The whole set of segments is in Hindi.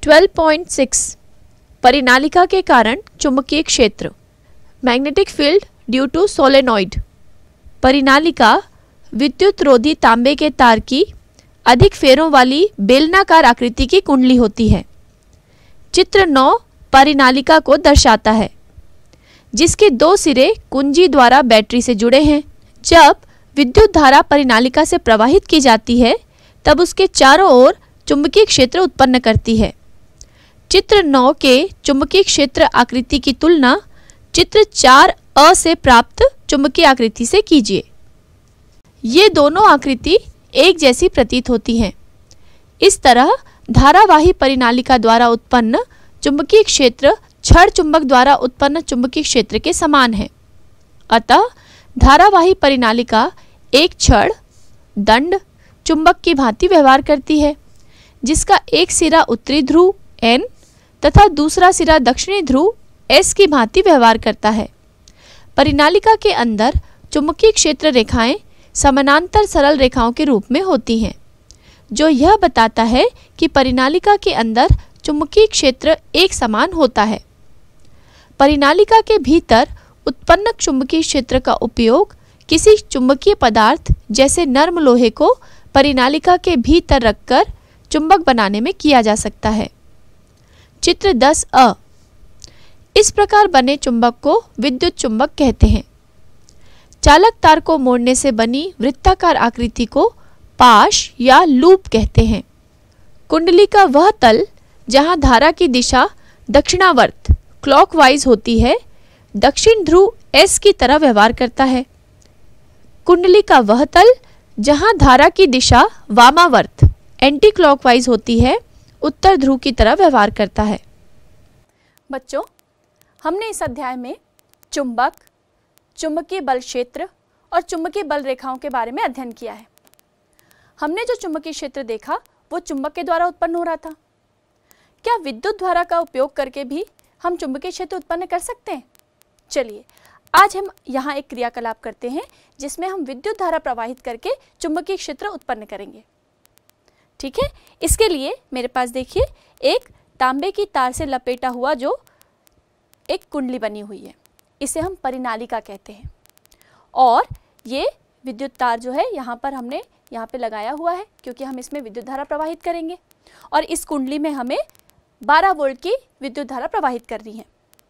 12.6 परिनालिका के कारण चुंबकीय क्षेत्र, magnetic field due to solenoid. परिनालिका विद्युत रोधी तांबे के तार की अधिक फेरों वाली बेलनाकार आकृति की कुंडली होती है। चित्र 9 परिनालिका को दर्शाता है, जिसके दो सिरे कुंजी द्वारा बैटरी से जुड़े हैं। जब विद्युत धारा परिनालिका से प्रवाहित की जाती है तब उसके चारों ओर चुंबकीय क्षेत्र उत्पन्न करती है। चित्र 9 के चुंबकीय क्षेत्र आकृति की तुलना चित्र 4a से प्राप्त चुंबकीय आकृति से कीजिए। ये दोनों आकृति एक जैसी प्रतीत होती हैं। इस तरह धारावाही परिनालिका द्वारा उत्पन्न चुंबकीय क्षेत्र छड़ चुंबक द्वारा उत्पन्न चुंबकीय क्षेत्र के समान है। अतः धारावाही परिनालिका एक छड़ दंड चुंबक की भांति व्यवहार करती है, जिसका एक सिरा उत्तरी ध्रुव N तथा दूसरा सिरा दक्षिणी ध्रुव S की भांति व्यवहार करता है। परिनालिका के अंदर चुंबकीय क्षेत्र रेखाएं समानांतर सरल रेखाओं के रूप में होती हैं, जो यह बताता है कि परिनालिका के अंदर चुंबकीय क्षेत्र एक समान होता है। परिनालिका के भीतर उत्पन्न चुंबकीय क्षेत्र का उपयोग किसी चुंबकीय पदार्थ जैसे नर्म लोहे को परिनालिका के भीतर रखकर चुंबक बनाने में किया जा सकता है। चित्र 10a इस प्रकार बने चुंबक को विद्युत चुंबक कहते हैं। चालक तार को मोड़ने से बनी वृत्ताकार आकृति को पाश या लूप कहते हैं। कुंडली का वह तल जहां धारा की दिशा दक्षिणावर्त क्लॉकवाइज होती है, दक्षिण ध्रुव S की तरह व्यवहार करता है। कुंडली का वह तल जहां धारा की दिशा वामावर्त एंटी क्लॉकवाइज होती है, उत्तर ध्रुव की तरह व्यवहार करता है। बच्चों, हमने इस अध्याय में चुंबक, चुंबकीय बल क्षेत्र और चुंबकीय बल रेखाओं के बारे में अध्ययन किया है। हमने जो चुंबकीय क्षेत्र देखा वो चुंबक के द्वारा उत्पन्न हो रहा था। क्या विद्युत धारा का उपयोग करके भी हम चुंबकीय क्षेत्र उत्पन्न कर सकते हैं? चलिए आज हम यहाँ एक क्रियाकलाप करते हैं जिसमें हम विद्युत धारा प्रवाहित करके चुंबकीय क्षेत्र उत्पन्न करेंगे। ठीक है, इसके लिए मेरे पास देखिए एक तांबे की तार से लपेटा हुआ जो एक कुंडली बनी हुई है, इसे हम परिनालिका कहते हैं। और ये विद्युत तार जो है यहाँ पर हमने यहाँ पे लगाया हुआ है, क्योंकि हम इसमें विद्युत धारा प्रवाहित करेंगे और इस कुंडली में हमें 12 वोल्ट की विद्युत धारा प्रवाहित करनी है।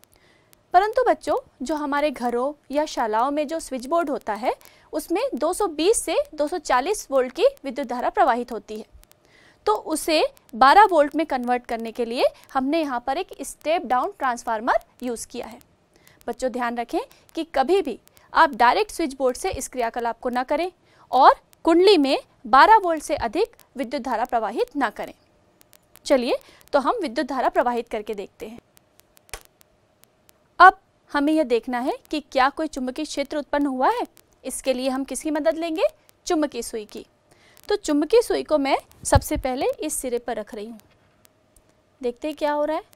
परंतु बच्चों, जो हमारे घरों या शालाओं में जो स्विच बोर्ड होता है उसमें 220 से 240 वोल्ट की विद्युत धारा प्रवाहित होती है, तो उसे 12 वोल्ट में कन्वर्ट करने के लिए हमने यहाँ पर एक स्टेप डाउन ट्रांसफार्मर यूज़ किया है। बच्चों ध्यान रखें कि कभी भी आप डायरेक्ट स्विच बोर्ड से इस क्रियाकलाप को ना करें और कुंडली में 12 वोल्ट से अधिक विद्युत धारा प्रवाहित ना करें। चलिए तो हम विद्युत धारा प्रवाहित करके देखते हैं। अब हमें यह देखना है कि क्या कोई चुंबकीय क्षेत्र उत्पन्न हुआ है। इसके लिए हम किसकी मदद लेंगे? चुंबकीय सुई की। तो चुंबकीय सुई को मैं सबसे पहले इस सिरे पर रख रही हूँ। देखते हैं क्या हो रहा है।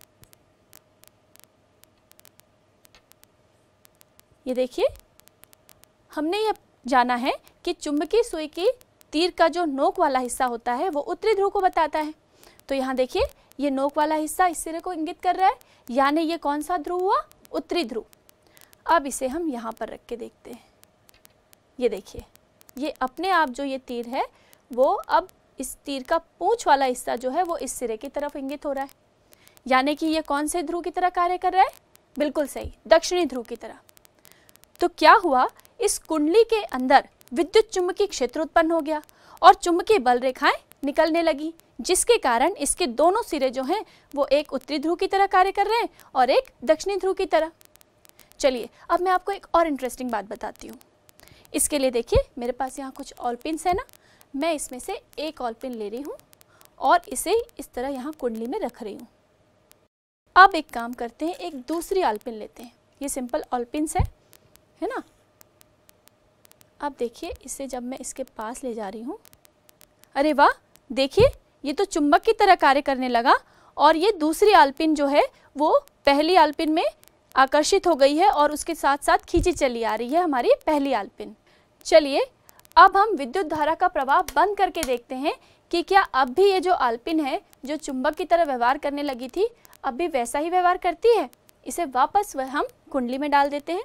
ये देखिए, हमने यह जाना है कि चुंबकीय सुई की तीर का जो नोक वाला हिस्सा होता है वो उत्तरी ध्रुव को बताता है। तो यहाँ देखिए, ये नोक वाला हिस्सा इस सिरे को इंगित कर रहा है, यानी ये कौन सा ध्रुव हुआ? उत्तरी ध्रुव। अब इसे हम यहाँ पर रख के देखते हैं। ये देखिए, ये अपने आप जो ये तीर है वो अब इस तीर का पूंछ वाला हिस्सा जो है वो इस सिरे की तरफ इंगित हो रहा है, यानी कि ये कौन से ध्रुव की तरह कार्य कर रहा है? बिल्कुल सही, दक्षिणी ध्रुव की तरह। तो क्या हुआ, इस कुंडली के अंदर विद्युत चुंबकीय क्षेत्र उत्पन्न हो गया और चुंबकीय बल रेखाएं निकलने लगी, जिसके कारण इसके दोनों सिरे जो हैं वो एक उत्तरी ध्रुव की तरह कार्य कर रहे हैं और एक दक्षिणी ध्रुव की तरह। चलिए अब मैं आपको एक और इंटरेस्टिंग बात बताती हूँ। इसके लिए देखिए, मेरे पास यहाँ कुछ ऑल पिन्स है ना, मैं इसमें से एक ऑल पिन ले रही हूँ और इसे इस तरह यहाँ कुंडली में रख रही हूँ। अब एक काम करते हैं, एक दूसरी ऑल पिन लेते हैं। ये सिंपल ऑल पिन्स है ना। अब देखिए, इसे जब मैं इसके पास ले जा रही हूँ, अरे वाह, देखिए ये तो चुंबक की तरह कार्य करने लगा और ये दूसरी आलपिन जो है वो पहली आलपिन में आकर्षित हो गई है और उसके साथ साथ खींची चली आ रही है हमारी पहली आलपिन। चलिए अब हम विद्युत धारा का प्रवाह बंद करके देखते हैं कि क्या अब भी ये जो आल्पिन है जो चुंबक की तरह व्यवहार करने लगी थी अब भी वैसा ही व्यवहार करती है। इसे वापस वह हम कुंडली में डाल देते हैं।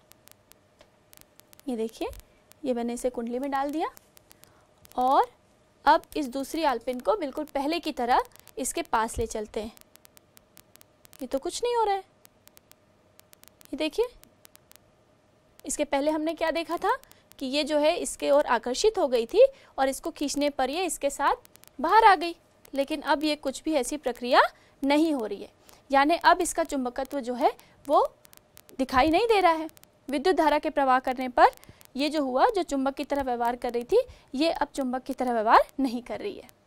ये देखिए, ये मैंने इसे कुंडली में डाल दिया और अब इस दूसरी आल्पिन को बिल्कुल पहले की तरह इसके पास ले चलते हैं। ये तो कुछ नहीं हो रहा है। ये देखिए, इसके पहले हमने क्या देखा था कि ये जो है इसके ओर आकर्षित हो गई थी और इसको खींचने पर ये इसके साथ बाहर आ गई, लेकिन अब ये कुछ भी ऐसी प्रक्रिया नहीं हो रही है। यानी अब इसका चुंबकत्व जो है वो दिखाई नहीं दे रहा है। विद्युत धारा के प्रवाह करने पर ये जो हुआ, जो चुंबक की तरह व्यवहार कर रही थी, ये अब चुंबक की तरह व्यवहार नहीं कर रही है।